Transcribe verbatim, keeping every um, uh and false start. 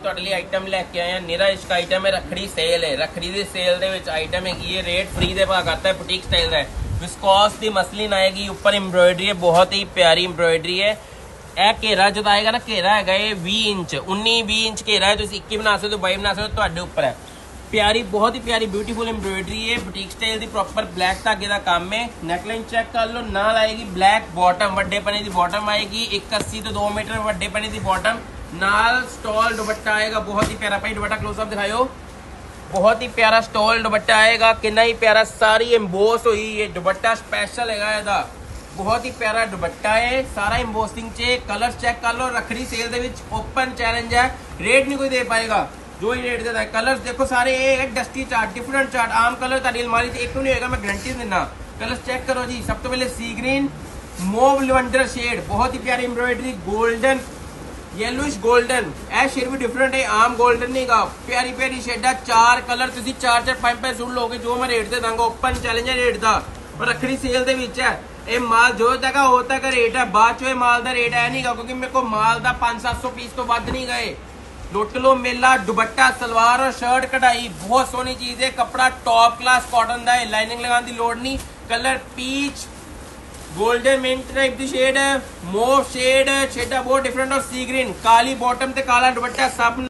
ਤੁਹਾਡੇ ਲਈ ਆਈਟਮ ਲੈ ਕੇ ਆਏ ਆ। ਨਿਰਾ ਇਸ਼ਕ ਆਈਟਮ ਹੈ, ਰੱਖੜੀ ਸੇਲ ਹੈ। ਰੱਖੜੀ ਦੀ ਸੇਲ ਦੇ ਵਿੱਚ ਆਈਟਮ ਹੈਗੀ ਹੈ, रेट फ्री ਦੇ भाव आता है, बुटीक स्टाइल ਦਾ है। विस्कोस ਦੀ मसलिन आएगी, ऊपर एम्ब्रॉयडरी है, बहुत ही प्यारी एम्ब्रॉयडरी है। ਇਹ ਘੇਰਾ ਜਦੋਂ ਆਏਗਾ ਨਾ, ਘੇਰਾ ਹੈਗਾ ਇਹ ਵੀਹ ਇੰਚ, उन्नीस बीस इंच ਘੇਰਾ है। ਤੁਸੀਂ ਇੱਕੀ ਬਣਾ ਸਕਦੇ ਹੋ, बाईस ਬਣਾ ਸਕਦੇ ਹੋ, ਤੁਹਾਡੇ ਉੱਪਰ ਹੈ। प्यारी बहुत ही प्यारी ब्यूटीफुल एम्ब्रॉयडरी है, बुटीक स्टाइल दी प्रॉपर ब्लैक धागे का काम है। नेकलाइन चेक कर लो, नाल आएगी ब्लैक बॉटम, वड्डे पने दी बॉटम आएगी, एक अस्सी तो दो मीटर वड्डे पने दी बॉटम, नाल स्टॉल दुपट्टा आएगा, बहुत ही प्यारा। भाई दुपट्टा क्लोजअप दिखाओ, बहुत ही प्यारा स्टॉल दुपट्टा आएगा, कितना ही प्यारा, सारी एम्बोस हुई है। दुपट्टा स्पेशल है ਇਹਦਾ, बहुत ही प्यारा दुपट्टा है, सारा एम्बोसिंग चे। कलर चेक कर लो, रखड़ी सेल दे विच ओपन चैलेंज है, रेट नहीं कोई दे पाएगा जो ही रेट देता है। कलर्स देखो सारे एक डस्टी चार्ट, डिफरेंट चार्ट, आम कलर तारी अलमारी से एक तो नहीं होगा, मैं गारंटी देना। कलर्स चेक करो जी, सब तो पहले सी ग्रीन, मोव लेवेंडर शेड, बहुत ही प्यारी एम्ब्रॉयडरी, गोल्डन, येलोइश गोल्डन, ए शेड भी डिफरेंट है, आम गोल्डन नहीं का, प्यारी प्यारी शेडा, चार कलर तुसी चार चार पांच पांच सूट लोगे, जो मैं रेट दे दांगा, ओपन चैलेंज है रेट दा। और रखड़ी सेल दे विच है ये माल, जो तक होता का रेट है, बाद चो माल दा रेट है नहीं गा, क्योंकि मेरे को माल दा पांच सात सौ पीस तो बद नहीं गए। लुट लो मेला। दुपट्टा सलवार और शर्ट कढ़ाई, बहुत सोहनी चीज है, कपड़ा टॉप क्लास कॉटन दा है, लाइनिंग लगाने की लोड़ नहीं। Colour peach, golden mint type की शेड है, मोव शेड है, शेडा बहुत डिफरेंट, और सी ग्रीन, काली बॉटम ते काला दुपट्टा, सब